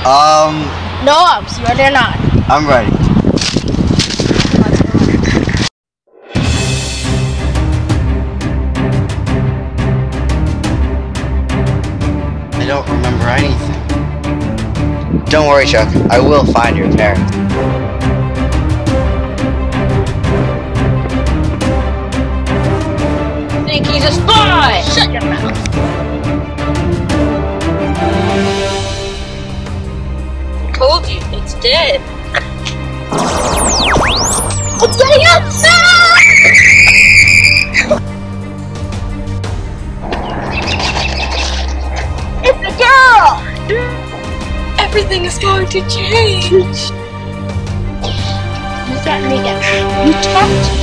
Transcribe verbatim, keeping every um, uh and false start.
Um. No ups, you ready or not? I'm ready. I don't remember anything. Don't worry, Chuck. I will find your parents. Think he's a spy! Shut your mouth! Told you, it's dead. It's getting up! It's a girl! Everything is going to change. You threatened me again. You talked to me.